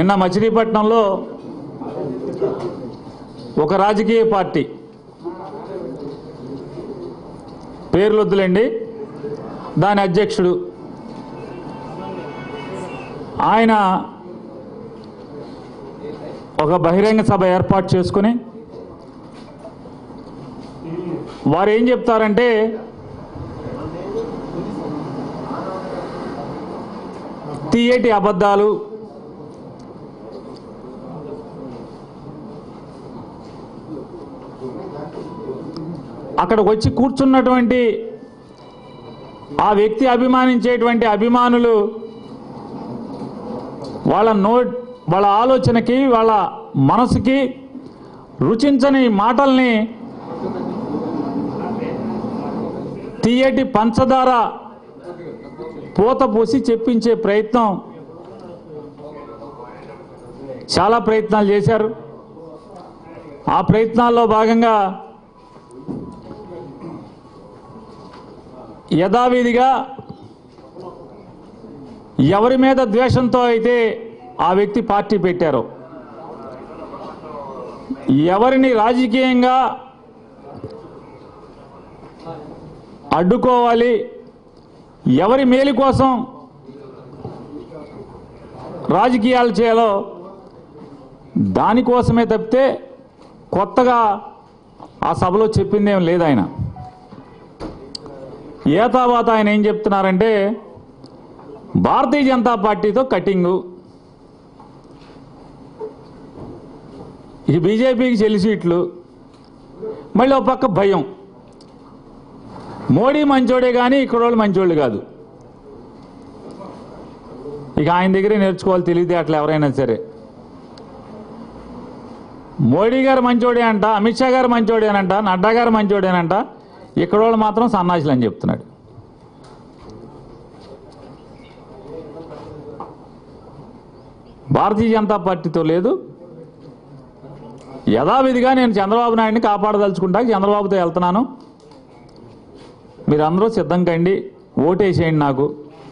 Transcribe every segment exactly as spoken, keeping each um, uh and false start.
నిన్న మచిలీపట్నంలో ఒక రాజకీయ పార్టీ పేర్లొద్దులేండి దాని అధ్యక్షుడు ఆయన ఒక బహిరంగ సభ ఏర్పాటు చేసుకుని వారు ఏం చెప్తారంటే తీయటి అబద్ధాలు అక్కడికి వచ్చి కూర్చున్నటువంటి ఆ వ్యక్తి అభిమానించేటువంటి అభిమానులు వాళ్ళ నో వాళ్ళ ఆలోచనకి వాళ్ళ మనసుకి రుచించని మాటల్ని తీయటి పంచదార పూత పోసి చెప్పించే ప్రయత్నం చాలా ప్రయత్నాలు చేశారు. ఆ ప్రయత్నాల్లో భాగంగా యథావిధిగా ఎవరి మీద ద్వేషంతో అయితే ఆ వ్యక్తి పార్టీ పెట్టారో, ఎవరిని రాజకీయంగా అడ్డుకోవాలి, ఎవరి మేలు కోసం రాజకీయాలు చేయాలో దానికోసమే తప్పితే కొత్తగా ఆ సభలో చెప్పిందేం లేదు. ఆయన ఏ తర్వాత ఆయన ఏం చెప్తున్నారంటే భారతీయ జనతా పార్టీతో కటింగు, ఈ బీజేపీకి చెల్లి సీట్లు, మళ్ళీ ఒక పక్క భయం. మోడీ మంచోడే కానీ ఇక్కడ వాళ్ళు మంచోళ్ళు కాదు. ఇక ఆయన దగ్గరే నేర్చుకోవాలి తెలివితేటలు ఎవరైనా సరే. మోడీ గారు మంచోడే అంట, అమిత్ షా గారు మంచోడేనంట, నడ్డా గారు మంచోడేనంట, ఇక్కడ వాళ్ళు మాత్రం సన్నాసులు అని చెప్తున్నాడు. భారతీయ జనతా పార్టీతో లేదు, యథావిధిగా నేను చంద్రబాబు నాయుడిని కాపాడదలుచుకుంటా, చంద్రబాబుతో వెళ్తున్నాను, మీరందరూ సిద్ధం కండి, ఓటేసేయండి నాకు.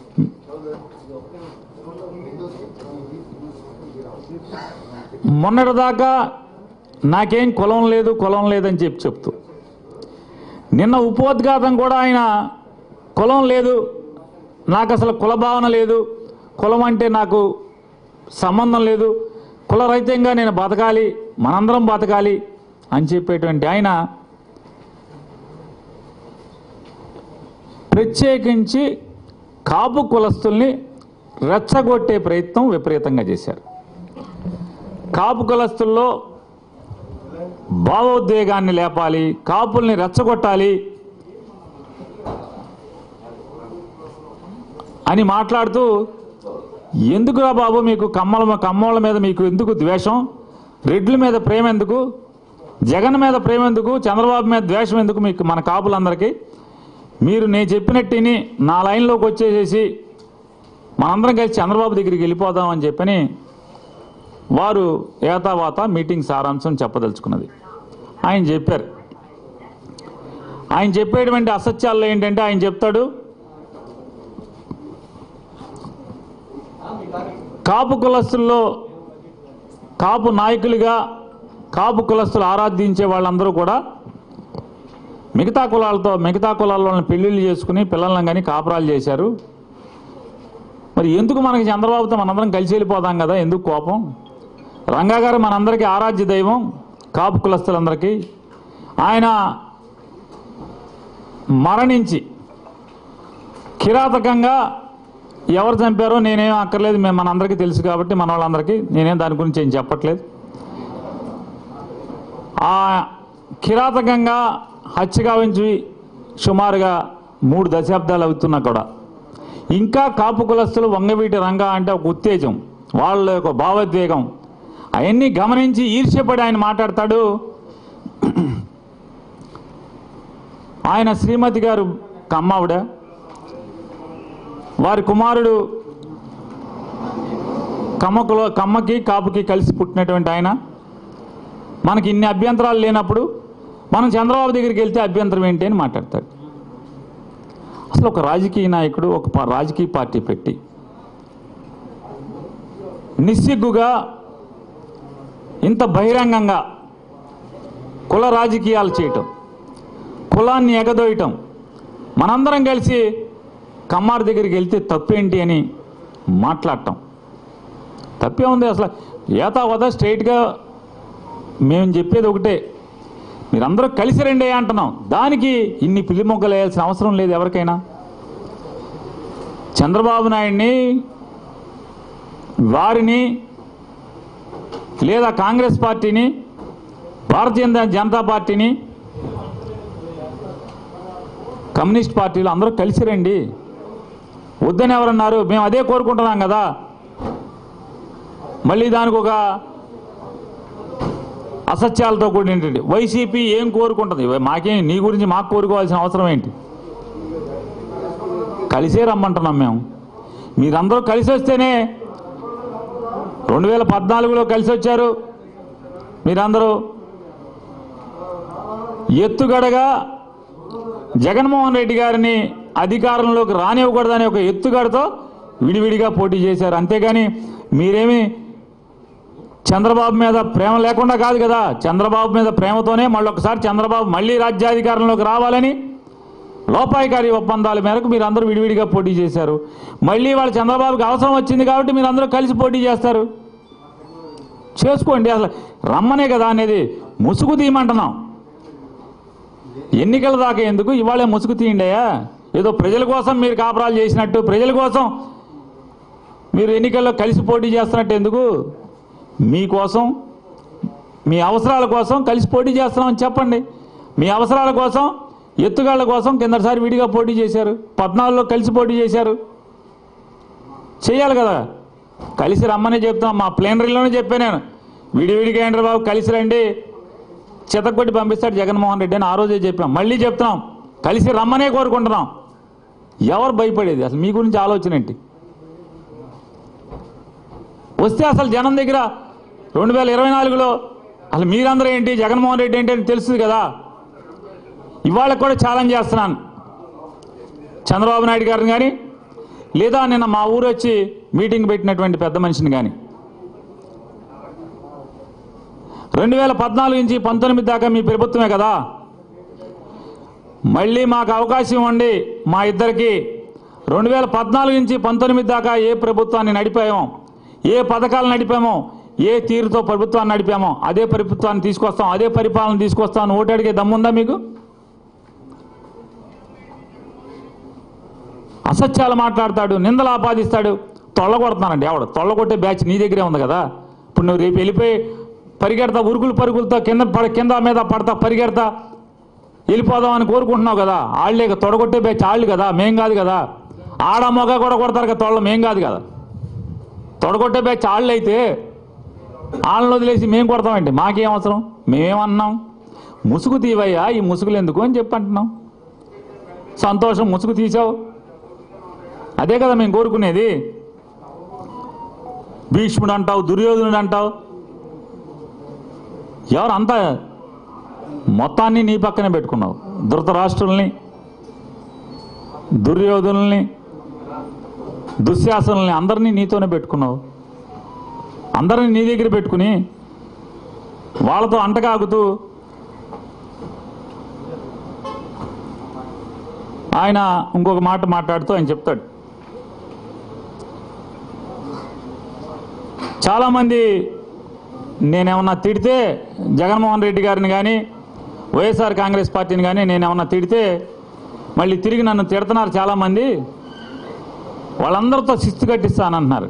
మొన్నటిదాకా నాకేం కులం లేదు కులం లేదని చెప్పి చెప్తూ నిన్న ఉపోద్ఘాతం కూడా ఆయన కులం లేదు, నాకు అసలు కుల భావన లేదు, కులం అంటే నాకు సంబంధం లేదు, కులరహితంగా నేను బతకాలి, మనందరం బతకాలి అని చెప్పేటువంటి ఆయన ప్రత్యేకించి కాపు కులస్తుల్ని రెచ్చగొట్టే ప్రయత్నం విపరీతంగా చేశారు. కాపు కులస్తుల్లో భావోద్వేగాన్ని లేపాలి, కాపుల్ని రెచ్చగొట్టాలి అని మాట్లాడుతూ, ఎందుకురా బాబు మీకు కమ్మల కమ్మోళ్ళ మీద మీకు ఎందుకు ద్వేషం, రెడ్ల మీద ప్రేమ ఎందుకు, జగన్ మీద ప్రేమ ఎందుకు, చంద్రబాబు మీద ద్వేషం ఎందుకు మీకు మన కాపులందరికీ, మీరు నేను చెప్పినట్టుని నా లైన్లోకి వచ్చేసేసి మనందరం కలిసి చంద్రబాబు దగ్గరికి వెళ్ళిపోదామని చెప్పని వారు ఏతావాత మీటింగ్ సారాంశం చెప్పదలుచుకున్నది. ఆయన చెప్పారు. ఆయన చెప్పేటువంటి అసత్యాల్లో ఏంటంటే ఆయన చెప్తాడు, కాపు కులస్తుల్లో కాపు నాయకులుగా కాపు కులస్తులు ఆరాధించే వాళ్ళందరూ కూడా మిగతా కులాలతో మిగతా కులాల వాళ్ళని పెళ్లిళ్ళు చేసుకుని పిల్లలను కానీ కాపురాలు చేశారు. మరి ఎందుకు మనకి చంద్రబాబుతో మనందరం కలిసి వెళ్ళిపోదాం కదా, ఎందుకు కోపం, రంగా గారు మనందరికీ ఆరాధ్య దైవం కాపు కులస్తులందరికీ, ఆయన మరణించి కిరాతకంగా ఎవరు చంపారో నేనేం అక్కర్లేదు, మేము మనందరికీ తెలుసు కాబట్టి మన వాళ్ళందరికీ నేనేం దాని గురించి ఏం చెప్పట్లేదు. ఆ కిరాతకంగా హత్యగా ఉంచి సుమారుగా మూడు దశాబ్దాలు అవుతున్నా కూడా ఇంకా కాపు కులస్తులు వంగవీటి రంగా అంటే ఒక ఉత్తేజం, వాళ్ళ యొక్క భావోద్వేగం అవన్నీ గమనించి ఈర్ష్యపడి ఆయన మాట్లాడతాడు. ఆయన శ్రీమతి గారు కమ్మావిడ, వారి కుమారుడు కమ్మకులో కమ్మకి కాపుకి కలిసి పుట్టినటువంటి ఆయన, మనకి ఇన్ని అభ్యంతరాలు లేనప్పుడు మనం చంద్రబాబు దగ్గరికి వెళ్తే అభ్యంతరం ఏంటి అని మాట్లాడతాడు. అసలు ఒక రాజకీయ నాయకుడు ఒక రాజకీయ పార్టీ పెట్టి నిస్సిగ్గుగా ఇంత బహిరంగంగా కుల రాజకీయాలు చేయటం, కులాన్ని ఎగదోయటం, మనందరం కలిసి కమ్మారు దగ్గరికి వెళ్తే తప్పేంటి అని మాట్లాడటం తప్పే ఉంది. అసలు ఏతావత స్ట్రైట్గా మేము చెప్పేది ఒకటే, మీరందరూ కలిసి రండి అంటున్నాం. దానికి ఇన్ని పిల్లి మొగ్గలు వేయాల్సిన అవసరం లేదు ఎవరికైనా. చంద్రబాబు నాయుడిని, వారిని, లేదా కాంగ్రెస్ పార్టీని, భారతీయ జనతా పార్టీని, కమ్యూనిస్ట్ పార్టీలు అందరూ కలిసి రండి. వద్దని ఎవరన్నారు? మేము అదే కోరుకుంటున్నాం కదా. మళ్ళీ దానికి ఒక అసత్యాలతో కూడినటువంటి వైసీపీ ఏం కోరుకుంటుంది? మాకేం, నీ గురించి మాకు కోరుకోవాల్సిన అవసరం ఏంటి? కలిసే రమ్మంటున్నాం మేము. మీరందరూ కలిసి వస్తేనే, రెండు వేల పద్నాలుగులో కలిసి వచ్చారు మీరందరూ. ఎత్తుగడగా జగన్మోహన్ రెడ్డి గారిని అధికారంలోకి రానివ్వకూడదని ఒక ఎత్తుగడతో విడివిడిగా పోటీ చేశారు. అంతేగాని మీరేమి చంద్రబాబు మీద ప్రేమ లేకుండా కాదు కదా. చంద్రబాబు మీద ప్రేమతోనే మళ్ళొకసారి చంద్రబాబు మళ్ళీ రాజ్యాధికారంలోకి రావాలని లోపాయికారి ఒప్పందాల మేరకు మీరందరూ విడివిడిగా పోటీ చేశారు. మళ్ళీ వాళ్ళ చంద్రబాబుకి అవసరం వచ్చింది కాబట్టి మీరందరూ కలిసి పోటీ చేస్తారు. చేసుకోండి. అసలు రమ్మనే కదా అనేది. ముసుగు తీయమంటున్నాం. ఎన్నికల దాకా ఎందుకు, ఇవాళే ముసుగు తీయండియా. ఏదో ప్రజల కోసం మీరు కాపురాలు చేసినట్టు, ప్రజల కోసం మీరు ఎన్నికల్లో కలిసి పోటీ చేస్తున్నట్టు ఎందుకు? మీకోసం, మీ అవసరాల కోసం కలిసి పోటీ చేస్తున్నామని చెప్పండి. మీ అవసరాల కోసం, ఎత్తుగాళ్ల కోసం కిందసారి విడిగా పోటీ చేశారు, పద్నాలుగులో కలిసి పోటీ చేశారు. చేయాలి కదా. కలిసి రమ్మని చెప్తున్నాం. మా ప్లేనరీలోనే చెప్పాను నేను, విడివిడిగా ఏంటి బాబు కలిసి రండి, చితకొట్టి పంపిస్తాడు జగన్మోహన్ రెడ్డి అని ఆ రోజే చెప్పాం. మళ్ళీ చెప్తున్నాం, కలిసి రమ్మనే కోరుకుంటున్నాం. ఎవరు భయపడేది? అసలు మీ గురించి ఆలోచన ఏంటి? వస్తే అసలు జనం దగ్గర రెండు వేల ఇరవై నాలుగులో అసలు మీరందరూ ఏంటి, జగన్మోహన్ రెడ్డి ఏంటి అని తెలుస్తుంది కదా. ఇవాళ కూడా ఛాలెంజ్ చేస్తున్నాను చంద్రబాబు నాయుడు గారిని కానీ, లేదా నిన్న మా ఊరు వచ్చి మీటింగ్ పెట్టినటువంటి పెద్ద మనిషిని కానీ, రెండు వేల పద్నాలుగు నుంచి పంతొమ్మిది దాకా మీ ప్రభుత్వమే కదా. మళ్ళీ మాకు అవకాశం ఇవ్వండి. మా ఇద్దరికి రెండు వేల పద్నాలుగు నుంచి పంతొమ్మిది దాకా ఏ ప్రభుత్వాన్ని నడిపామో, ఏ పథకాలు నడిపామో, ఏ తీరుతో ప్రభుత్వాన్ని నడిపామో అదే ప్రభుత్వాన్ని తీసుకొస్తాం, అదే పరిపాలన తీసుకొస్తాం. ఓటు అడిగే దమ్ముందా మీకు? అసత్యాలు మాట్లాడతాడు, నిందలు ఆపాదిస్తాడు, తొళ్ళగొడతానండి. ఎవడు తొళ్ళగొట్టే బ్యాచ్ నీ దగ్గరే ఉంది కదా. ఇప్పుడు నువ్వు రేపు వెళ్ళిపోయి పరిగెడతా, ఉరుకులు పరుగులతో కింద పడ కింద మీద పడతా పరిగెడతా వెళ్ళిపోదామని కోరుకుంటున్నావు కదా. వాళ్ళే తొడగొట్టే బ్యాచ్ వాళ్ళు కదా, మేం కాదు కదా. ఆడ మొగ కూడా కొడతారు కదా తొళ్ళ, మేం కాదు కదా. తొడగొట్టే బ్యాచ్ వాళ్ళు అయితే వాళ్ళని వదిలేసి మేము కొడతామండి. మాకేం అవసరం? మేమేమన్నాం? ముసుగు తీవయ్యా, ఈ ముసుగులు ఎందుకు అని చెప్పి అంటున్నాం. సంతోషం, ముసుగు తీసావు, అదే కదా మేము కోరుకునేది. భీష్ముడు అంటావు, దుర్యోధనుడు అంటావు, ఎవరు అంతా మొత్తాన్ని నీ పక్కనే పెట్టుకున్నావు. ధృతరాష్ట్రుల్ని, దుర్యోధనుల్ని, దుశ్శాసనుల్ని అందరినీ నీతోనే పెట్టుకున్నావు. అందరినీ నీ దగ్గర పెట్టుకుని వాళ్ళతో అంటకాగుతూ ఆయన ఇంకొక మాట మాట్లాడుతూ ఆయన చెప్తాడు, చాలామంది నేనేమన్నా తిడితే జగన్మోహన్ రెడ్డి గారిని కానీ వైఎస్ఆర్ కాంగ్రెస్ పార్టీని కానీ నేనేమన్నా తిడితే మళ్ళీ తిరిగి నన్ను తిడుతున్నారు చాలామంది, వాళ్ళందరితో శిస్తు కట్టిస్తానంటున్నారు.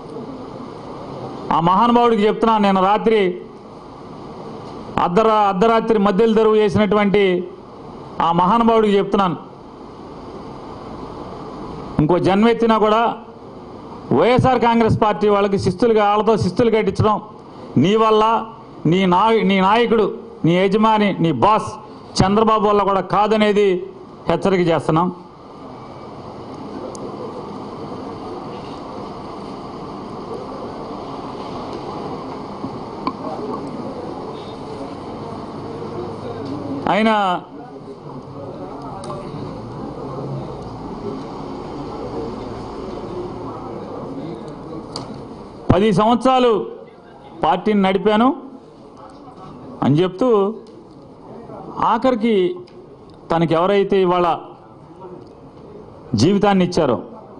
ఆ మహానుభావుడికి చెప్తున్నాను, నేను రాత్రి అర్ధరా అర్ధరాత్రి మధ్యలో తెరువు చేసినటువంటి ఆ మహానుభావుడికి చెప్తున్నాను, ఇంకో జన్మెత్తినా కూడా వైఎస్ఆర్ కాంగ్రెస్ పార్టీ వాళ్ళకి శిస్తులుగా వాళ్ళతో శిస్తులు కట్టించడం నీ వల్ల, నీ నా నీ నాయకుడు, నీ యజమాని, నీ బాస్ చంద్రబాబు వల్ల కూడా కాదనేది హెచ్చరిక చేస్తున్నాం. ఆయన పది సంవత్సరాలు పార్టీని నడిపాను అని చెప్తూ ఆఖరికి తనకి ఎవరైతే ఇవాళ జీవితాన్ని ఇచ్చారో,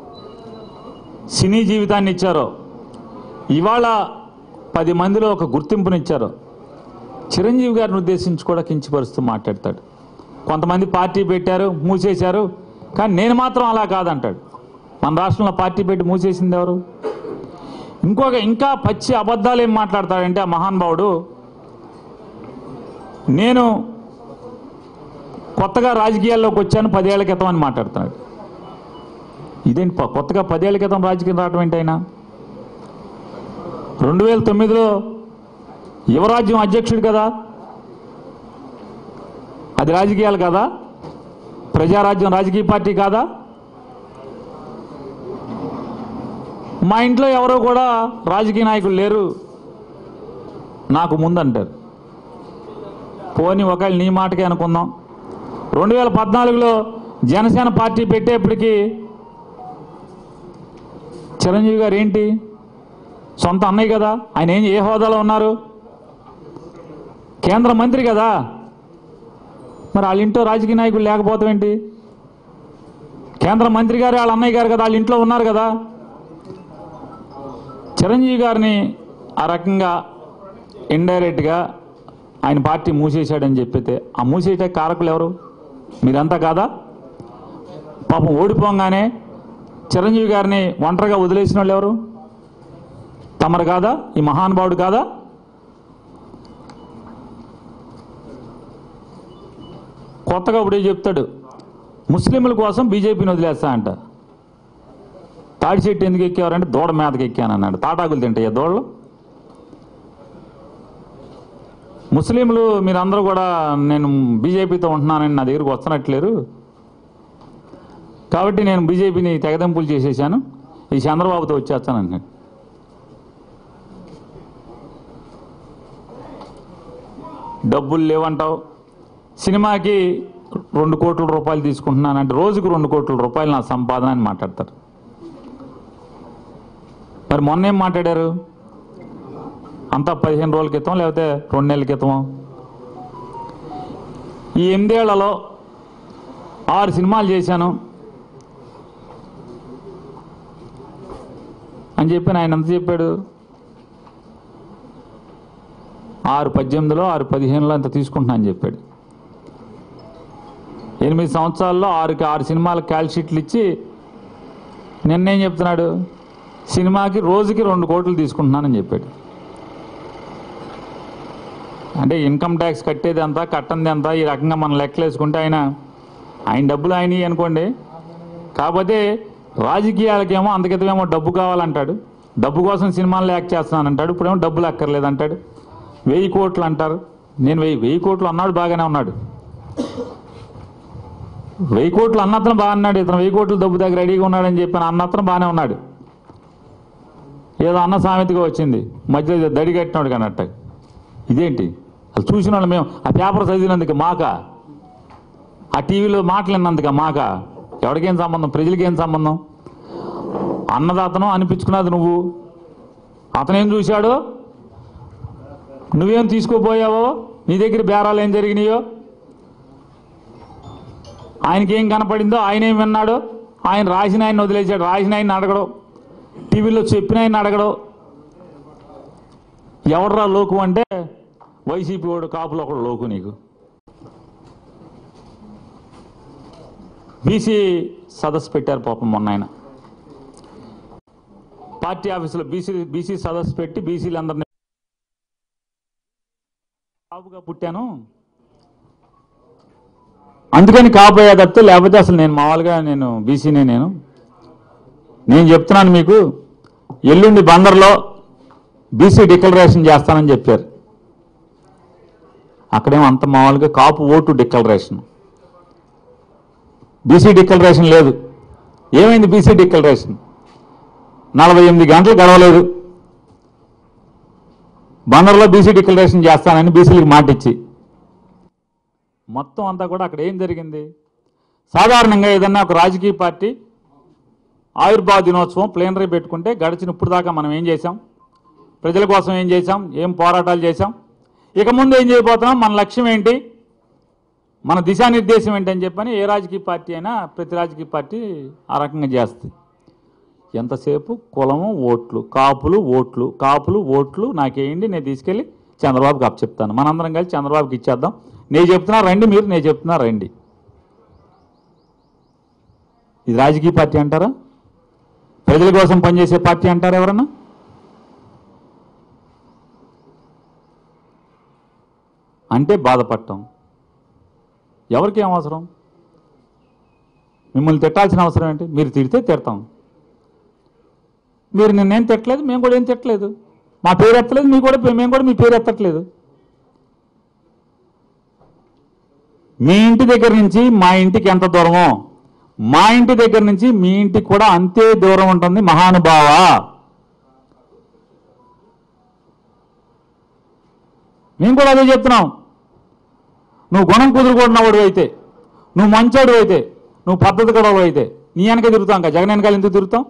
సినీ జీవితాన్ని ఇచ్చారో, ఇవాళ పది మందిలో ఒక గుర్తింపునిచ్చారో చిరంజీవి గారిని ఉద్దేశించి కూడా కించపరుస్తూ మాట్లాడతాడు. కొంతమంది పార్టీ పెట్టారు, మూసేశారు, కానీ నేను మాత్రం అలా కాదంటాడు. మన రాష్ట్రంలో పార్టీ పెట్టి మూసేసింది ఎవరు? ఇంకొక ఇంకా పచ్చి అబద్ధాలు ఏం మాట్లాడతాడంటే ఆ మహానుభావుడు, నేను కొత్తగా రాజకీయాల్లోకి వచ్చాను పదేళ్ల క్రితం అని మాట్లాడుతున్నాడు. ఇదేంటి కొత్తగా పదేళ్ల క్రితం రాజకీయం రావడం ఏంటి? ఆయన రెండు వేల తొమ్మిదిలో యువరాజ్యం అధ్యక్షుడు కదా, అది రాజకీయాలు కదా? ప్రజారాజ్యం రాజకీయ పార్టీ కాదా? మా ఇంట్లో ఎవరో కూడా రాజకీయ నాయకులు లేరు నాకు ముందంటారు. పోనీ ఒకవేళ నీ మాటకే అనుకుందాం, రెండు వేల పద్నాలుగులో జనసేన పార్టీ పెట్టేప్పటికీ చిరంజీవి గారు ఏంటి సొంత అన్నయ్య కదా, ఆయన ఏం ఏ హోదాలో ఉన్నారు? కేంద్ర మంత్రి కదా. మరి వాళ్ళ ఇంట్లో రాజకీయ నాయకులు లేకపోతే ఏంటి? కేంద్ర మంత్రి గారు వాళ్ళ అన్నయ్య గారు కదా, వాళ్ళ ఇంట్లో ఉన్నారు కదా. చిరంజీవి గారిని ఆ రకంగా ఇండైరెక్ట్గా ఆయన పార్టీ మూసేశాడని చెప్పితే ఆ మూసేట కారకులు ఎవరు? మీరంతా కాదా? పాపం ఓడిపోగానే చిరంజీవి గారిని ఒంటరిగా వదిలేసిన వాళ్ళు ఎవరు? తమరు కాదా? ఈ మహానుభావుడు కాదా? కొత్తగా ఇప్పుడే చెప్తాడు ముస్లింల కోసం బీజేపీని వదిలేస్తా అంట. తాడి చెట్టు ఎందుకు ఎక్కేవారంటే దూడ మీదకి ఎక్కాను అన్నాడు. తాటాకులు తింటాయి దూడలు. ముస్లింలు మీరందరూ కూడా నేను బీజేపీతో ఉంటున్నానని నా దగ్గరకు వస్తున్నట్లేరు, కాబట్టి నేను బీజేపీని తెగదెంపులు చేసేసాను, ఈ చంద్రబాబుతో వచ్చేస్తాను అన్నాడు. డబ్బులు లేవంటావు, సినిమాకి రెండు కోట్ల రూపాయలు తీసుకుంటున్నానంటే రోజుకు రెండు కోట్ల రూపాయలు నా సంపాదన అని మాట్లాడతారు. మరి మొన్న ఏం మాట్లాడారు? అంతా పదిహేను రోజుల క్రితం లేకపోతే రెండు నెలల క్రితం. ఈ ఎనిమిదేళ్లలో ఆరు సినిమాలు చేశాను అని చెప్పి ఆయన ఎంత చెప్పాడు? ఆరు పద్దెనిమిదిలో ఆరు పదిహేనులో అంత తీసుకుంటున్నా అని చెప్పాడు. ఎనిమిది సంవత్సరాల్లో ఆరుకి ఆరు సినిమాలకు కాల్ షీట్లు ఇచ్చి నిన్నేం చెప్తున్నాడు? సినిమాకి రోజుకి రెండు కోట్లు తీసుకుంటున్నానని చెప్పాడు. అంటే ఇన్కమ్ ట్యాక్స్ కట్టేది అంతా కట్టంది అంతా ఈ రకంగా మనం లెక్కలేసుకుంటే ఆయన ఆయన డబ్బులు ఆయన అనుకోండి. కాకపోతే రాజకీయాలకేమో అందుకితమేమో డబ్బు కావాలంటాడు, డబ్బు కోసం సినిమాలు యాక్ట్ చేస్తున్నానంటాడు, ఇప్పుడేమో డబ్బులు అక్కర్లేదంటాడు. వెయ్యి కోట్లు అంటారు. నేను వెయ్యి వెయ్యి కోట్లు అన్నాడు, బాగానే ఉన్నాడు. వెయ్యి కోట్లు అన్నతను బాగా అన్నాడు. ఇతను వెయ్యి కోట్లు డబ్బు దగ్గర రెడీగా ఉన్నాడని చెప్పిన అన్నతను బాగానే ఉన్నాడు. ఏదో అన్న సామెతగా వచ్చింది మధ్యలో దడి కట్టినాడు కన్నట్టు. ఇదేంటి అది చూసిన వాళ్ళు మేము ఆ పేపర్ చదివినందుకు మాక, ఆ టీవీలో మాట్లాడినందుక మాక? ఎవరికేం సంబంధం? ప్రజలకేం సంబంధం? అన్నదాతను అనిపించుకున్నది నువ్వు. అతనేం చూశాడో నువ్వేం తీసుకోపోయావో, నీ దగ్గర బేరాలు ఏం జరిగినాయో, ఆయనకేం కనపడిందో ఆయన ఏం విన్నాడో, ఆయన రాసిన ఆయన వదిలేశాడు. రాసిన ఆయన అడగడం, టీవీలో చెప్పిన ఆయన అడగడం. ఎవడరా లోకు అంటే వైసీపీ వాడు, కాపులో ఒకడు లోకు. నీకు బీసీ సదస్సు పెట్టారు పాపం మొన్న. ఆయన పార్టీ ఆఫీసులో బీసీ బీసీ సదస్సు పెట్టి బీసీలందరినీ కాపుగా పుట్టాను అందుకని కాపోయా తప్పితే లేకపోతే అసలు నేను మామూలుగా నేను బీసీనే. నేను నేను చెప్తున్నాను మీకు, ఎల్లుండి బందర్లో బీసీ డిక్లరేషన్ చేస్తానని చెప్పారు. అక్కడేమో అంత మామూలుగా Kapu vote declaration, BC declaration లేదు. ఏమైంది బీసీ డిక్లరేషన్? నలభై ఎనిమిది గంటలు గడవలేదు బందర్లో బీసీ డిక్లరేషన్ చేస్తానని బీసీలకు మాటిచ్చి. మొత్తం అంతా కూడా అక్కడ ఏం జరిగింది? సాధారణంగా ఏదన్నా ఒక రాజకీయ పార్టీ ఆవిర్భావ దినోత్సవం ప్లేనరీ పెట్టుకుంటే గడిచిన ఇప్పుడు దాకా మనం ఏం చేసాం? ప్రజల కోసం ఏం చేశాం, ఏం పోరాటాలు చేశాం, ఇక ముందు ఏం చేయబోతున్నాం, మన లక్ష్యం ఏంటి, మన దిశానిర్దేశం ఏంటని చెప్పని ఏ రాజకీయ పార్టీ అయినా ప్రతి రాజకీయ పార్టీ ఆ రకంగా చేస్తుంది. ఎంతసేపు కులము ఓట్లు, కాపులు ఓట్లు, కాపులు ఓట్లు నాకేయండి, నేను తీసుకెళ్ళి చంద్రబాబుకి అప్పచెప్తాను, మనందరం కలిసి చంద్రబాబుకి ఇచ్చేద్దాం, నేను చెప్తున్నా రండి, మీరు నేను చెప్తున్నా రండి. ఇది రాజకీయ పార్టీ అంటారా? ప్రజల కోసం పనిచేసే పార్టీ అంటారా ఎవరన్నా? అంటే బాధపడటం ఎవరికి ఏం అవసరం? మిమ్మల్ని తిట్టాల్సిన అవసరం ఏంటి? మీరు తిడితే తిడతాం. మీరు నిన్నేం తిట్టలేదు, మేము కూడా ఏం తిట్టలేదు, మా పేరు ఎత్తలేదు, మీ కూడా మేము కూడా మీ పేరు ఎత్తట్లేదు. మీ ఇంటి దగ్గర నుంచి మా ఇంటికి ఎంత దూరమో మా ఇంటి దగ్గర నుంచి మీ ఇంటికి కూడా అంతే దూరం ఉంటుంది మహానుభావ. మేము కూడా అదే చెప్తున్నాం. నువ్వు గుణం కుదురుకుంటున్నవాడు అయితే, నువ్వు మంచోడు అయితే, నువ్వు పద్ధతి గొడవలు అయితే నీ వెనక తిరుగుతాం కదా, జగన్ వెనకాల ఎందుకు తిరుగుతాం?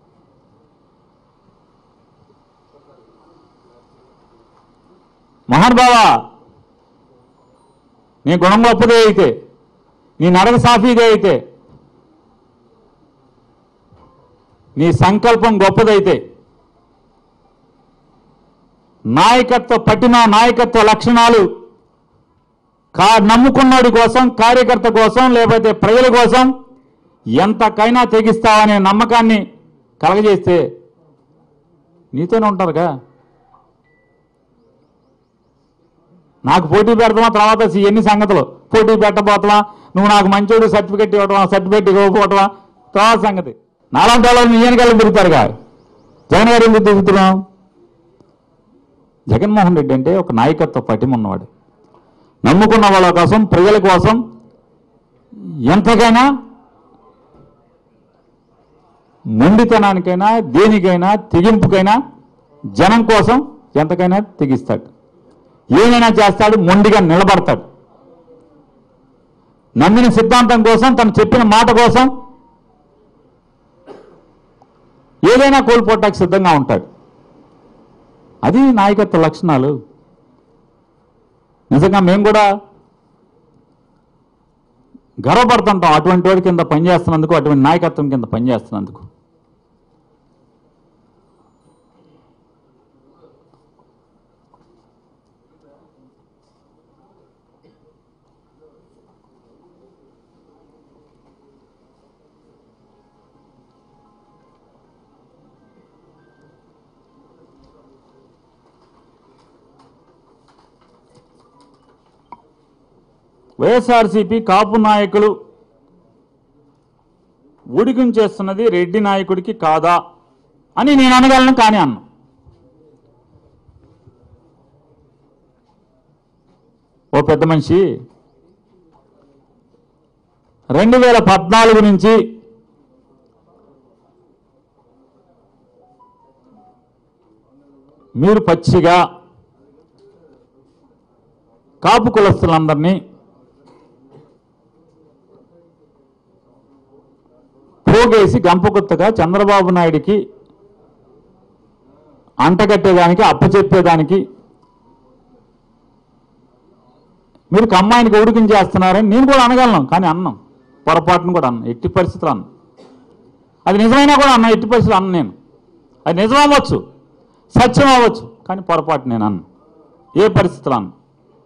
మహానుభావ, నీ గుణం గొప్పదే అయితే, నీ నడక సాఫీదే అయితే, నీ సంకల్పం గొప్పదైతే, నాయకత్వ పటిమ, నాయకత్వ లక్షణాలు కా నమ్ముకున్నోడి కోసం, కార్యకర్త కోసం, లేకపోతే ప్రజల కోసం ఎంతకైనా తెగిస్తావనే నమ్మకాన్ని కలగజేస్తే నీతోనే ఉంటారుగా. నాకు పోటీ పెడతామా, తర్వాత ఎన్ని సంగతులు, పోటీ పెట్టబోతావా, నువ్వు నాకు మంచోడు సర్టిఫికెట్ ఇవ్వటమా, సర్టిఫికెట్ ఇవ్వకపోవటమా తర్వాత సంగతి. నాలుగు వాళ్ళు నీ వెనకాల తిరుగుతారుగా. జగన్ గారు ఎందుకు తిరుగుతున్నాం? జగన్మోహన్ రెడ్డి అంటే ఒక నాయకత్వ పటిమ ఉన్నవాడు, నమ్ముకున్న వాళ్ళ కోసం, ప్రజల కోసం ఎంతకైనా, మొండితనానికైనా, దేనికైనా, తెగింపుకైనా, జనం కోసం ఎంతకైనా తెగిస్తాడు, ఏమైనా చేస్తాడు, మొండిగా నిలబడతాడు. నమ్మిన సిద్ధాంతం కోసం, తను చెప్పిన మాట కోసం ఏదైనా కోల్పోవటానికి సిద్ధంగా ఉంటాడు. అది నాయకత్వ లక్షణాలు. నిజంగా మేము కూడా గర్వపడుతుంటాం అటువంటి వాడి కింద పనిచేస్తున్నందుకు, అటువంటి నాయకత్వం కింద పనిచేస్తున్నందుకు. వైఎస్ఆర్సీపీ కాపు నాయకులు ఊడికించేస్తున్నది రెడ్డి నాయకుడికి కాదా అని నేను అనగలను, కానీ అన్నా. ఓ పెద్ద మనిషి రెండు వేల పద్నాలుగు నుంచి మీరు పచ్చిగా కాపు కులస్తులందరినీ పోగేసి గంపగుత్తగా చంద్రబాబు నాయుడికి అంటగట్టేదానికి, అప్పచెప్పేదానికి మీరు కమ్మాయినికి ఉడికించేస్తున్నారని నేను కూడా అనగలను, కానీ అన్నాం. పొరపాటును కూడా అన్నా, ఎట్టి పరిస్థితులు అన్నా. అది నిజమైనా కూడా అన్నా, ఎట్టి పరిస్థితులు అన్న నేను. అది నిజం అవ్వచ్చు, సత్యం అవ్వచ్చు, కానీ పొరపాటు నేను అన్నా, ఏ పరిస్థితులు అన్నా.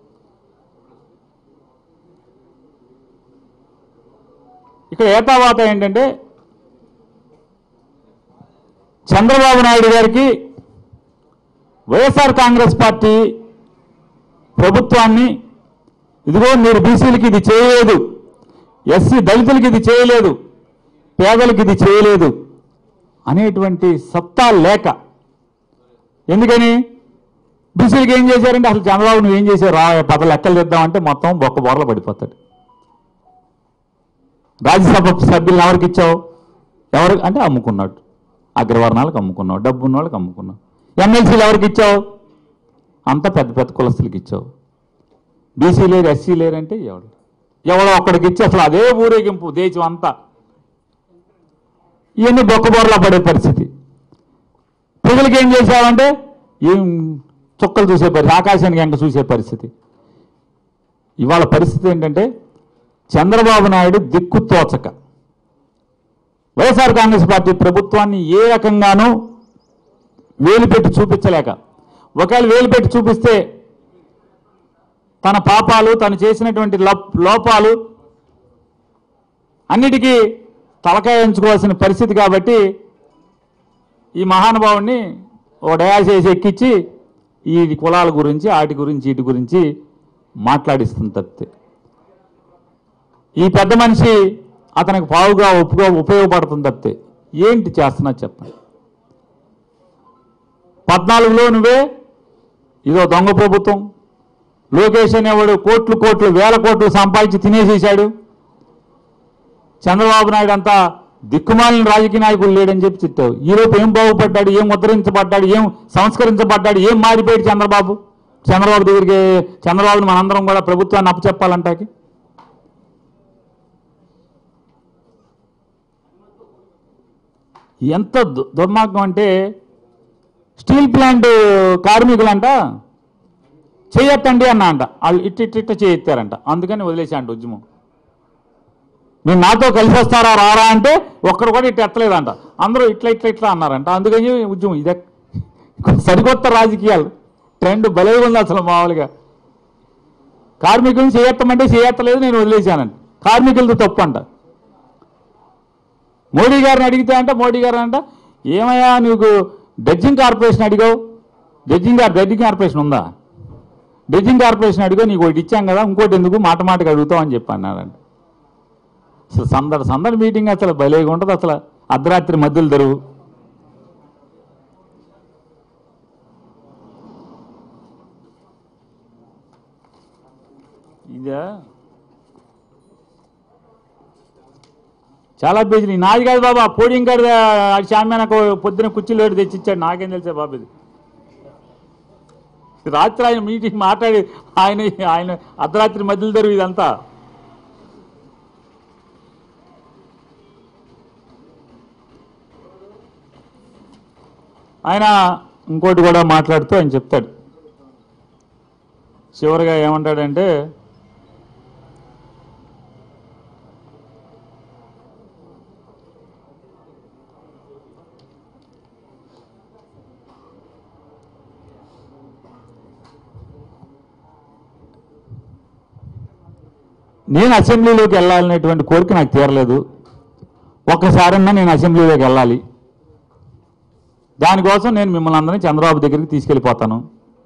ఇక్కడ ఏతావాత ఏంటంటే, చంద్రబాబు నాయుడు గారికి వైఎస్ఆర్ కాంగ్రెస్ పార్టీ ప్రభుత్వాన్ని, ఇదిగో మీరు బీసీలకి ఇది చేయలేదు, ఎస్సీ దళితులకి ఇది చేయలేదు, పేదలకు ఇది చేయలేదు అనేటువంటి సత్తా లేక. ఎందుకని? బీసీలకి ఏం చేశారంటే, అసలు చంద్రబాబు నువ్వు ఏం చేశావు, రా పద లెక్కలు తెద్దామంటే మొత్తం బొక్క బోర్ల పడిపోతాడు. రాజ్యసభ సభ్యులను ఎవరికి ఇచ్చావు, ఎవరు అంటే అమ్ముకున్నాడు, అగ్రవర్ణాలకు అమ్ముకున్నావు, డబ్బు ఉన్న వాళ్ళకి అమ్ముకున్నావు. ఎమ్మెల్సీలు ఎవరికి ఇచ్చావు, అంత పెద్ద పెద్ద కులస్తులకి ఇచ్చావు. బీసీ లేరు, ఎస్సీ లేరంటే ఎవడు ఎవడో ఒక్కడికి ఇచ్చి అసలు అదే ఊరేగింపు దేశం అంతా. ఇవన్నీ బొక్కబోర్లా పడే పరిస్థితి. ప్రజలకు ఏం చేశావంటే, ఏం చుక్కలు చూసే పరిస్థితి, ఆకాశానికి ఎంక చూసే పరిస్థితి. ఇవాళ పరిస్థితి ఏంటంటే చంద్రబాబు నాయుడు దిక్కు తోచక వైఎస్ఆర్ కాంగ్రెస్ పార్టీ ప్రభుత్వాన్ని ఏ రకంగానూ వేలు పెట్టి చూపించలేక, ఒకవేళ వేలు పెట్టి చూపిస్తే తన పాపాలు, తను చేసినటువంటి లోపాలు అన్నిటికీ తలకాయ ఎంచుకోవాల్సిన పరిస్థితి. కాబట్టి ఈ మహానుభావుడిని ఓ డయాస్ చేసి ఎక్కించి ఈ కులాల గురించి, వాటి గురించి, వీటి గురించి మాట్లాడిస్తుంది తప్పితే ఈ పెద్ద మనిషి అతనికి పావుగా ఒప్పుగా ఉపయోగపడుతుంది తప్పితే ఏంటి చేస్తున్నా చెప్పండి. పద్నాలుగులో నువ్వే ఇదో దొంగ ప్రభుత్వం, లోకేష్ అనేవాడు కోట్లు కోట్లు వేల కోట్లు సంపాదించి తినేసేశాడు, చంద్రబాబు నాయుడు అంతా దిక్కుమాలిన రాజకీయ నాయకులు లేడని చెప్పి చెప్పావు. ఈలోపు ఏం బాగుపడ్డాడు, ఏం ఉద్ధరించబడ్డాడు, ఏం సంస్కరించబడ్డాడు, ఏం మారిపోయాడు చంద్రబాబు. చంద్రబాబు దగ్గరికి చంద్రబాబుని మనందరం కూడా ప్రభుత్వాన్ని అప్పచెప్పాలంటాకి. ఎంత దుర్మార్గం అంటే స్టీల్ ప్లాంట్ కార్మికులంట చేయొద్దండి అన్న అంట, వాళ్ళు ఇట్ట ఇట్ట ఇట్ట చేయెత్తారంట, అందుకని వదిలేసాంట ఉద్యమం. మీరు నాతో కలిసి వస్తారా రారా అంటే ఒక్కరు కూడా ఇట్లా ఎత్తలేదంట, అందరూ ఇట్లా ఇట్లా ఇట్లా అన్నారంట, అందుకని ఉద్యమం. ఇదే సరికొత్త రాజకీయాలు ట్రెండ్ భలే ఉంది అసలు. మామూలుగా కార్మికులను చేయెత్తమంటే చేయెత్తలేదు, నేను వదిలేశానంట, కార్మికులతో తప్పు అంట. మోడీ గారిని అడిగితే అంట, మోడీ గారు అంట ఏమయ్యా నీకు డ్రెడ్జింగ్ కార్పొరేషన్ అడిగావు, డ్రెడ్జింగ్ డ్రెడ్జింగ్ కార్పొరేషన్ ఉందా, డ్రెడ్జింగ్ కార్పొరేషన్ అడిగావు, నీకు ఒకటి ఇచ్చాం కదా, ఇంకోటి ఎందుకు మాట మాటకి అడుగుతావు అని చెప్పి అన్నాడంట. అసలు సందడి సందడి మీటింగ్ అసలు భలేగా ఉంటుంది అసలు. అర్ధరాత్రి మధ్యలో తెరువు. ఇదా చాలా పేజీలు. నాది కాదు బాబా, పోడియం కాదు, శామ్యానకు పొద్దున కుర్చీలు వేడి తెచ్చిచ్చాడు, నాకేం తెలుసా బాబు. ఇది రాత్రి ఆయన మీటింగ్ మాట్లాడి ఆయన ఆయన అర్ధరాత్రి మధ్యలో తెరువు ఇదంతా. ఆయన ఇంకోటి కూడా మాట్లాడుతూ ఆయన చెప్తాడు, చివరిగా ఏమంటాడంటే నేను అసెంబ్లీలోకి వెళ్ళాలనేటువంటి కోరిక నాకు తీరలేదు, ఒక్కసారన్నా నేను అసెంబ్లీలోకి వెళ్ళాలి, దానికోసం నేను మిమ్మల్ని అందరినీ చంద్రబాబు దగ్గరికి తీసుకెళ్ళిపోతాను,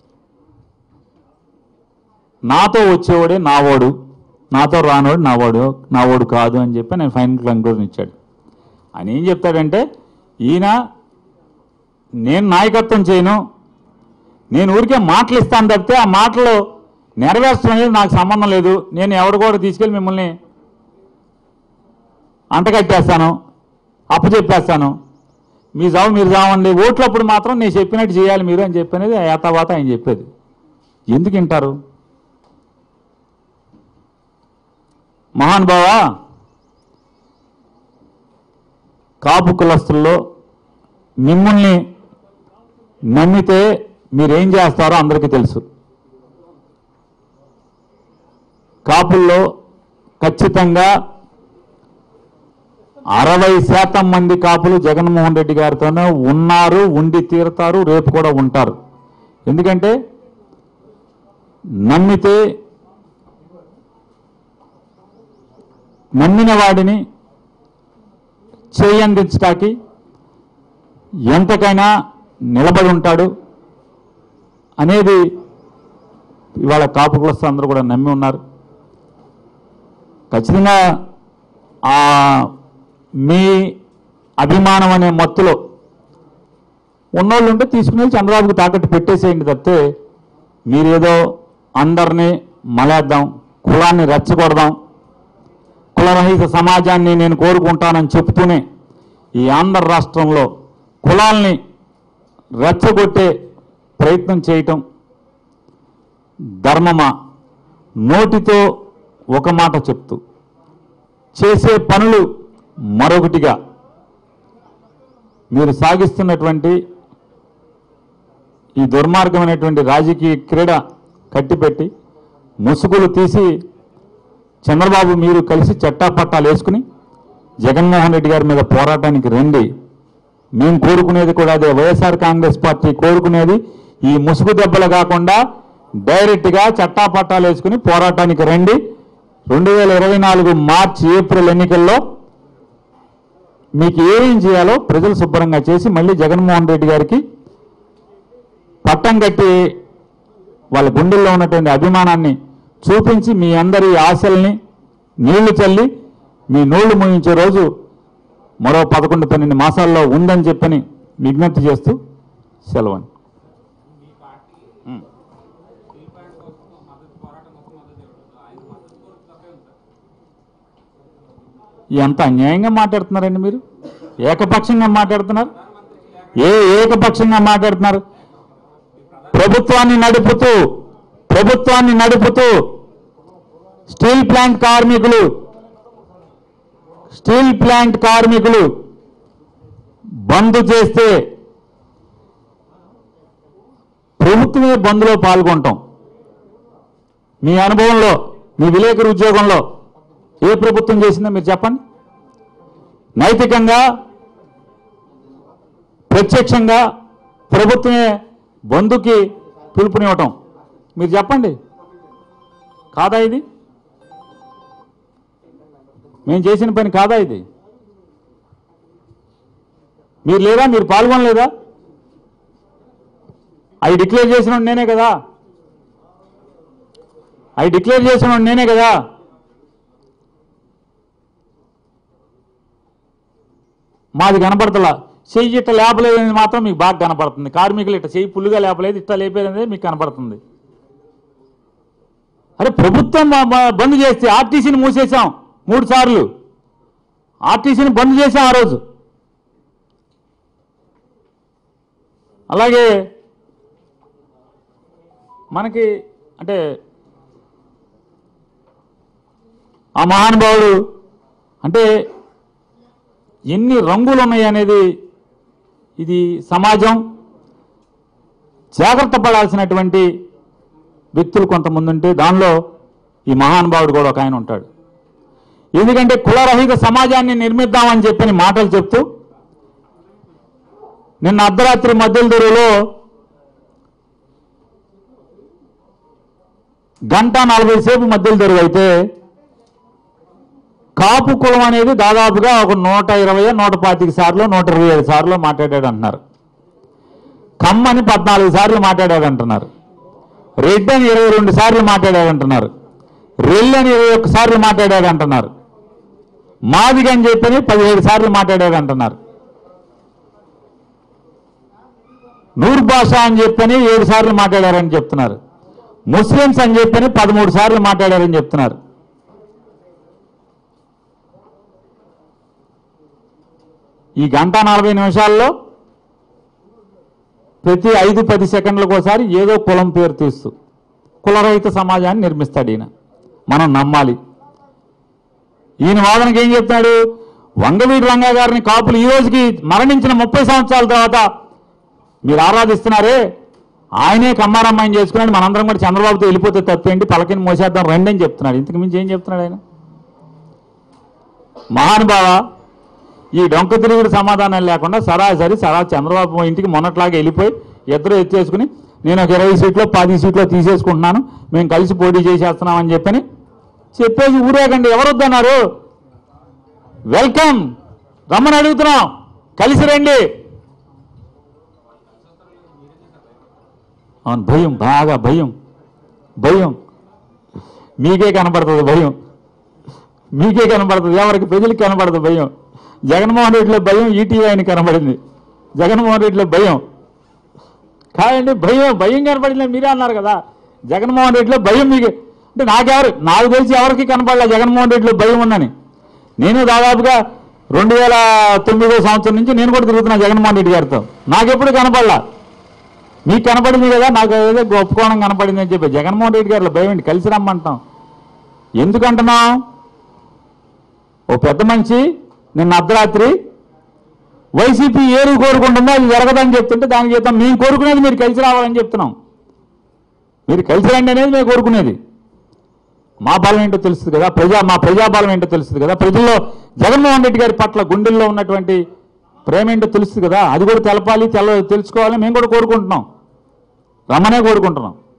నాతో వచ్చేవాడే నావాడు, నాతో రానోడు నావాడు నావాడు కాదు అని చెప్పి నేను ఫైనల్ కంక్లూజన్ ఇచ్చాడు. ఆయన ఏం చెప్తాడంటే, ఈయన నేను నాయకత్వం చేయను, నేను ఊరికే మాటలు ఇస్తాను తప్పితే ఆ మాటలు నెరవేర్చడం అనేది నాకు సంబంధం లేదు, నేను ఎవరు కూడా తీసుకెళ్ళి మిమ్మల్ని అంటగట్టేస్తాను, అప్పచెప్పేస్తాను, మీ జావు మీరు జావండి, ఓట్లప్పుడు మాత్రం నేను చెప్పినట్టు చేయాలి మీరు అని చెప్పనేది ఏతావాత ఆయన చెప్పేది. ఎందుకు వింటారు మహానుభావ? కాపు కులస్తుల్లో మిమ్మల్ని నమ్మితే మీరేం చేస్తారో అందరికీ తెలుసు. కాపుల్లో ఖచ్చితంగా అరవై శాతం మంది కాపులు జగన్మోహన్ రెడ్డి గారితోనే ఉన్నారు, ఉండి తీరుతారు, రేపు కూడా ఉంటారు. ఎందుకంటే నమ్మితే నమ్మిన వాడిని చేయందించటానికి ఎంతకైనా నిలబడి ఉంటాడు అనేది ఇవాళ కాపు కులస్తులు అందరూ కూడా నమ్మి ఉన్నారు. ఖచ్చితంగా ఆ మీ అభిమానం అనే మత్తులో ఉన్నోళ్ళు ఉంటే తీసుకుని చంద్రబాబుకి తాకట్టు పెట్టేసేయండి తప్పితే మీరేదో అందరినీ మలేద్దాం, కులాన్ని రెచ్చగొడదాం, కులరహిత సమాజాన్ని నేను కోరుకుంటానని చెప్తూనే ఈ ఆంధ్ర రాష్ట్రంలో కులాల్ని రెచ్చగొట్టే ప్రయత్నం చేయటం ధర్మమా? నోటితో ఒక మాట చెప్తూ చేసే పనులు మరొకటిగా మీరు సాగిస్తున్నటువంటి ఈ దుర్మార్గమైనటువంటి రాజకీయ క్రీడ కట్టిపెట్టి ముసుగులు తీసి చంద్రబాబు మీరు కలిసి చట్టాపట్టాలు వేసుకుని జగన్మోహన్ రెడ్డి గారి మీద పోరాటానికి రండి. మేము కోరుకునేది కూడా అదే. వైఎస్ఆర్ కాంగ్రెస్ పార్టీ కోరుకునేది ఈ ముసుగు దెబ్బలు కాకుండా డైరెక్ట్గా చట్టాపట్టాలు వేసుకుని పోరాటానికి రండి. రెండు వేల ఇరవై నాలుగు మార్చి ఏప్రిల్ ఎన్నికల్లో మీకు ఏం చేయాలో ప్రజలు శుభ్రంగా చేసి మళ్ళీ జగన్మోహన్ రెడ్డి గారికి పట్టం కట్టి వాళ్ళ గుండెల్లో ఉన్నటువంటి అభిమానాన్ని చూపించి మీ అందరి ఆశల్ని నీళ్లు చల్లి మీ నోళ్లు మూయించే రోజు మరో పదకొండు పన్నెండు మాసాల్లో ఉందని చెప్పని విజ్ఞప్తి చేస్తూ సెలవు. ఎంత అన్యాయంగా మాట్లాడుతున్నారండి మీరు. ఏకపక్షంగా మాట్లాడుతున్నారు. ఏ ఏకపక్షంగా మాట్లాడుతున్నారు? ప్రభుత్వాన్ని నడుపుతూ ప్రభుత్వాన్ని నడుపుతూ స్టీల్ ప్లాంట్ కార్మికులు స్టీల్ ప్లాంట్ కార్మికులు బంద్ చేస్తే ప్రభుత్వమే బంద్లో పాల్గొంటాం. మీ అనుభవంలో మీ విలేకరు ఉద్యోగంలో ఏ ప్రభుత్వం చేసిందో మీరు చెప్పండి. నైతికంగా ప్రత్యక్షంగా ప్రభుత్వమే బంధుకి పిలుపునివ్వటం మీరు చెప్పండి. కాదా ఇది? మేము చేసిన పని కాదా ఇది? మీరు లేదా? మీరు పాల్గొనలేదా? అవి డిక్లేర్ చేసిన నేనే కదా అవి డిక్లేర్ చేసిన నేనే కదా మాది కనపడతలా. చెయ్యి ఇట్ట లేపలేదని మాత్రం మీకు బాగా కనపడుతుంది. కార్మికులు ఇట్ట చెయ్యి పుల్లుగా లేపలేదు, ఇట్ట లేపేదనేది మీకు కనపడుతుంది. అరే ప్రభుత్వం బంద్ చేస్తే ఆర్టీసీని మూసేసాం మూడు సార్లు. ఆర్టీసీని బంద్ చేసాం ఆ రోజు. అలాగే మనకి అంటే ఆ మహానుభావుడు అంటే ఎన్ని రంగులు ఉన్నాయి అనేది ఇది సమాజం జాగ్రత్త పడాల్సినటువంటి వ్యక్తులు కొంతమంది ఉంటే దానిలో ఈ మహానుభావుడు కూడా ఒక ఆయన ఉంటాడు. ఎందుకంటే కులరహిత సమాజాన్ని నిర్మిద్దామని చెప్పని మాటలు చెప్తూ నిన్న అర్ధరాత్రి మధ్యల దూరంలో గంట నలభై సేపు మధ్యల దూరం అయితే కాపు కులం అనేది దాదాపుగా ఒక నూట ఇరవై నూట పాతిక సార్లు నూట ఇరవై ఐదు సార్లు మాట్లాడాడు అంటున్నారు. కమ్మని పద్నాలుగు సార్లు మాట్లాడాడు అంటున్నారు. రెడ్డి అని ఇరవై రెండు సార్లు మాట్లాడాడు అంటున్నారు. రెల్లి అని ఇరవై ఒక్క సార్లు మాట్లాడాడు అంటున్నారు. మాదిగ అని చెప్పని పదిహేడు సార్లు మాట్లాడాడు అంటున్నారు. నూర్ భాష అని చెప్పని ఏడు సార్లు మాట్లాడారని చెప్తున్నారు. ముస్లిమ్స్ అని చెప్పని పదమూడు సార్లు మాట్లాడారని చెప్తున్నారు. ఈ గంట నలభై నిమిషాల్లో ప్రతి ఐదు పది సెకండ్లకు ఒకసారి ఏదో కులం పేరు తీస్తూ కులరహిత సమాజాన్ని నిర్మిస్తాడు ఈయన. మనం నమ్మాలి. ఈయన వాదనకి ఏం చెప్తాడు? వంగవీటి రంగా గారిని కాపులు ఈ రోజుకి మరణించిన ముప్పై సంవత్సరాల తర్వాత మీరు ఆరాధిస్తున్నారే, ఆయనే కమ్మారమ్మాయిని చేసుకున్నాడు, మనందరం కూడా చంద్రబాబుతో వెళ్ళిపోతే తప్పేంటి, పలకిని మోసేద్దాం రండి అని చెప్తున్నాడు. ఇంతకు మించి ఏం చెప్తున్నాడు ఆయన? మహానుభావ, ఈ డొంక తిరుగుడు సమాధానం లేకుండా సరాసరి సరా చంద్రబాబు ఇంటికి మొన్నట్లాగా వెళ్ళిపోయి ఇద్దరు ఎత్తేసుకుని నేను ఒక ఇరవై సీట్లో పది సీట్లో తీసేసుకుంటున్నాను, మేము కలిసి పోటీ చేసేస్తున్నామని చెప్పని చెప్పేసి ఊరేగండి. ఎవరు వద్దన్నారు? వెల్కమ్, రమ్మని అడుగుతున్నాం, కలిసి రండి. అవును, భయం, బాగా భయం భయం మీకే కనపడుతుంది భయం, మీకే కనపడుతుంది, ఎవరికి ప్రజలకు కనపడదు భయం. జగన్మోహన్ రెడ్డిలో భయం ఈటీవీ ఆయన కనబడింది. జగన్మోహన్ రెడ్డిలో భయం కాదండి, భయం భయం కనపడింది మీరే అన్నారు కదా. జగన్మోహన్ రెడ్డిలో భయం మీకు అంటే నాకెవరు నాకు తెలిసి ఎవరికి కనపడలే జగన్మోహన్ రెడ్డిలో భయం ఉందని. నేను దాదాపుగా రెండు వేల తొమ్మిదో సంవత్సరం నుంచి నేను కూడా తిరుగుతున్నా జగన్మోహన్ రెడ్డి గారితో, నాకెప్పుడు కనపడలా. మీకు కనపడింది కదా, నాకు ఏదో గొప్ప కోణం కనపడింది అని చెప్పి జగన్మోహన్ రెడ్డి గారిలో భయం ఏంటి? కలిసి రమ్మంటాం. ఎందుకంటున్నాం? ఓ పెద్ద మనిషి నిన్న అర్ధరాత్రి వైసీపీ ఏరు కోరుకుంటుందో అది జరగదని చెప్తుంటే దానికి చెప్తాం మేము కోరుకునేది మీరు కలిసి రావాలని చెప్తున్నాం. మీరు కలిసి రండి అనేది మేము కోరుకునేది. మా బలం ఏంటో తెలుస్తుంది కదా, ప్రజా మా ప్రజాబలం ఏంటో తెలుస్తుంది కదా, ప్రజల్లో జగన్మోహన్ రెడ్డి గారి పట్ల గుండెల్లో ఉన్నటువంటి ప్రేమ ఏంటో తెలుస్తుంది కదా, అది కూడా తెలపాలి, తెల తెలుసుకోవాలని మేము కూడా కోరుకుంటున్నాం, రమ్మనే కోరుకుంటున్నాం.